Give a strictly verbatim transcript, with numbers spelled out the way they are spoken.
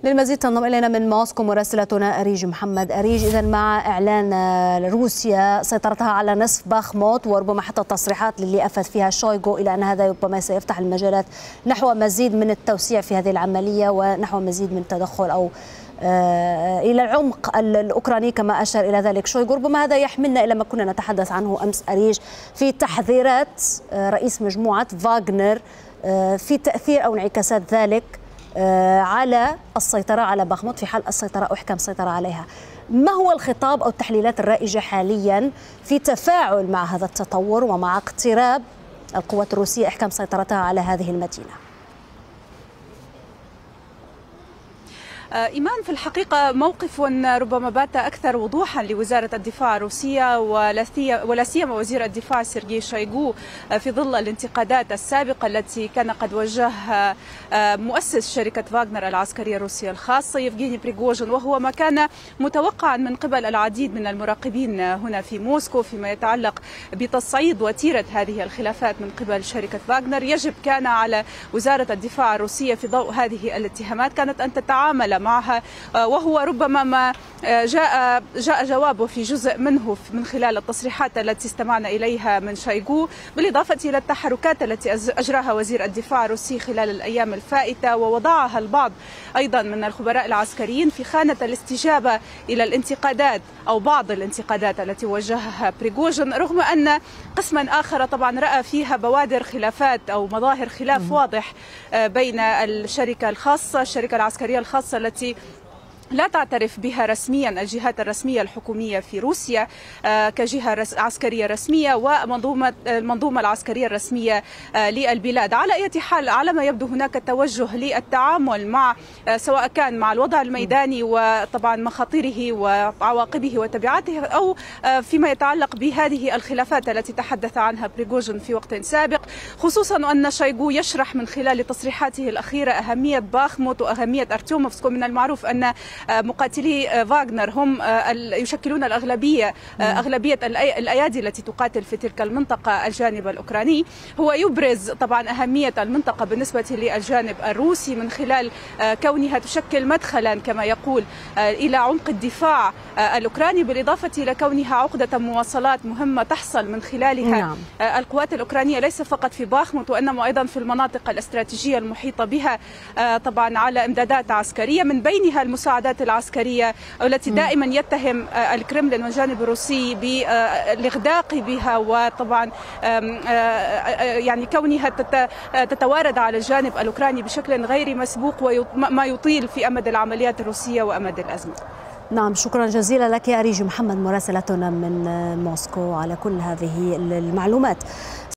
للمزيد تنضم إلينا من موسكو مراسلتنا أريج محمد. أريج، إذا مع إعلان روسيا سيطرتها على نصف باخموت وربما حتى التصريحات اللي أفاد فيها شويغو إلى أن هذا ربما سيفتح المجالات نحو مزيد من التوسيع في هذه العملية ونحو مزيد من التدخل أو إلى العمق الأوكراني كما أشار إلى ذلك شويغو، ربما هذا يحملنا إلى ما كنا نتحدث عنه أمس أريج في تحذيرات رئيس مجموعة فاغنر في تأثير أو انعكاسات ذلك على السيطرة على باخموت في حال السيطرة أو إحكام السيطرة عليها. ما هو الخطاب أو التحليلات الرائجة حاليا في تفاعل مع هذا التطور ومع اقتراب القوات الروسية إحكام سيطرتها على هذه المدينة؟ إيمان، في الحقيقة موقف ربما بات أكثر وضوحا لوزارة الدفاع الروسية ولا سيما وزير الدفاع سيرجي شويغو في ظل الانتقادات السابقة التي كان قد وجهها مؤسس شركة فاغنر العسكرية الروسية الخاصة يفغيني بريغوجين، وهو ما كان متوقعا من قبل العديد من المراقبين هنا في موسكو فيما يتعلق بتصعيد وتيرة هذه الخلافات من قبل شركة فاغنر. يجب كان على وزارة الدفاع الروسية في ضوء هذه الاتهامات كانت أن تتعامل معها، وهو ربما ما جاء جاء جوابه في جزء منه من خلال التصريحات التي استمعنا إليها من شويغو، بالإضافة إلى التحركات التي أجراها وزير الدفاع الروسي خلال الأيام الفائتة ووضعها البعض أيضا من الخبراء العسكريين في خانة الاستجابة إلى الانتقادات أو بعض الانتقادات التي وجهها بريغوجين، رغم أن قسما آخر طبعا رأى فيها بوادر خلافات أو مظاهر خلاف واضح بين الشركة الخاصة الشركة العسكرية الخاصة التي لا تعترف بها رسميا الجهات الرسمية الحكومية في روسيا كجهة عسكرية رسمية ومنظومة المنظومة العسكرية الرسمية للبلاد. على أي حال، على ما يبدو هناك توجه للتعامل مع سواء كان مع الوضع الميداني وطبعا مخاطره وعواقبه وتبعاته أو فيما يتعلق بهذه الخلافات التي تحدث عنها بريغوجين في وقت سابق، خصوصا أن شويغو يشرح من خلال تصريحاته الأخيرة أهمية باخموت وأهمية أرتيوموفسك. من المعروف أن مقاتلي فاغنر هم يشكلون الأغلبية أغلبية الأيادي التي تقاتل في تلك المنطقة الجانب الأوكراني. هو يبرز طبعا أهمية المنطقة بالنسبة للجانب الروسي من خلال كونها تشكل مدخلا كما يقول إلى عمق الدفاع الأوكراني، بالإضافة إلى كونها عقدة مواصلات مهمة تحصل من خلالها نعم. القوات الأوكرانية ليس فقط في باخموت وإنما أيضا في المناطق الاستراتيجية المحيطة بها طبعا على إمدادات عسكرية، من بينها المساعدات العسكرية التي دائما يتهم الكرملين والجانب الروسي بالاغداق بها وطبعا يعني كونها تتوارد على الجانب الأوكراني بشكل غير مسبوق وما يطيل في أمد العمليات الروسية وأمد الأزمة. نعم، شكرا جزيلا لك أريج محمد مراسلتنا من موسكو على كل هذه المعلومات.